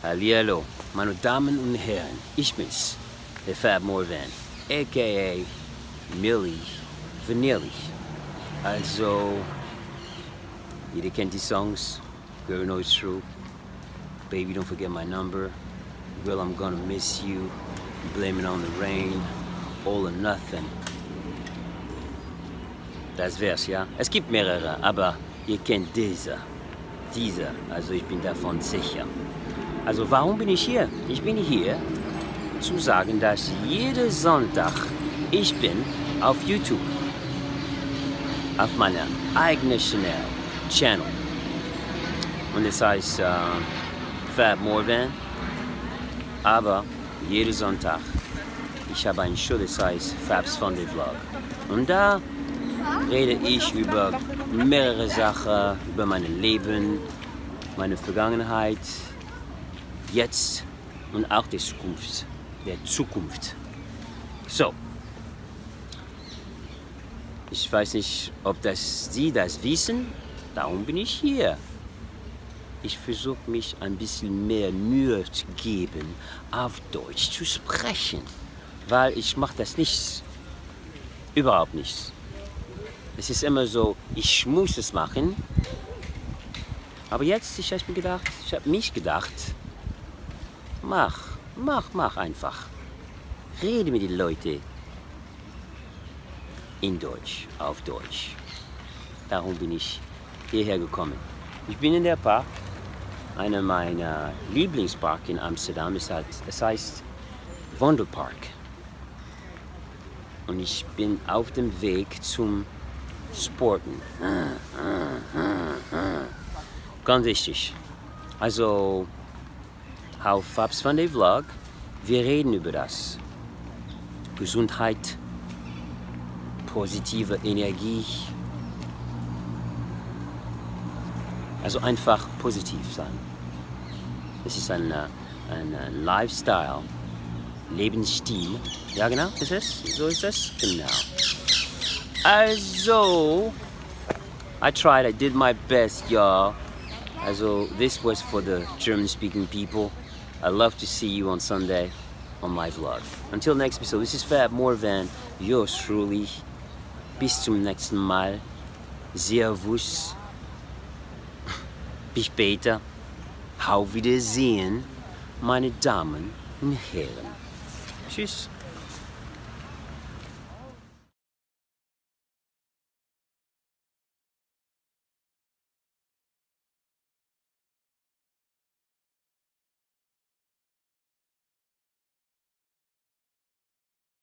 Hallihallo, meine Damen und Herren, ich bin's, der Fab Morvan, a.k.a. Milli Vanilli. Also, jeder kennt die Songs, Girl Know It's True, Baby Don't Forget My Number, Girl I'm Gonna Miss You, Blame It on the Rain, All or Nothing. Das wär's, ja? Es gibt mehrere, aber ihr kennt diese, also ich bin davon sicher. Also warum bin ich hier? Ich bin hier, zu sagen, dass jeden Sonntag ich bin auf YouTube. Auf meiner eigenen Channel. Und es heißt Fab Morvan. Aber jeden Sonntag, ich habe eine Show, das heißt Fab's Funday Vlog. Und da rede ich über mehrere Sachen, über mein Leben, meine Vergangenheit, jetzt und auch der Zukunft. So, ich weiß nicht, ob Sie das wissen, darum bin ich hier. Ich versuche mich ein bisschen mehr Mühe zu geben, auf Deutsch zu sprechen, weil ich mache das nicht, überhaupt nicht. Es ist immer so, ich muss es machen, aber jetzt, ich habe mich gedacht, mach einfach. Rede mit den Leuten in Deutsch, auf Deutsch. Darum bin ich hierher gekommen. Ich bin in der Park, einer meiner Lieblingsparks in Amsterdam. Es heißt Vondelpark. Und ich bin auf dem Weg zum Sporten. Ganz wichtig. Also, auf Fab's Funday Vlog, wir reden über das. Gesundheit, positive Energie. Also einfach positiv sein. Es ist ein Lifestyle, Lebensstil. Ja genau, so ist es. Genau. Also, I did my best, y'all. Also, this was for the German-speaking people. I love to see you on Sunday on my vlog. Until next episode, this is Fab Morvan, yours truly. Bis zum nächsten Mal. Servus. Bis später. Auf Wiedersehen, meine Damen und Herren. Tschüss.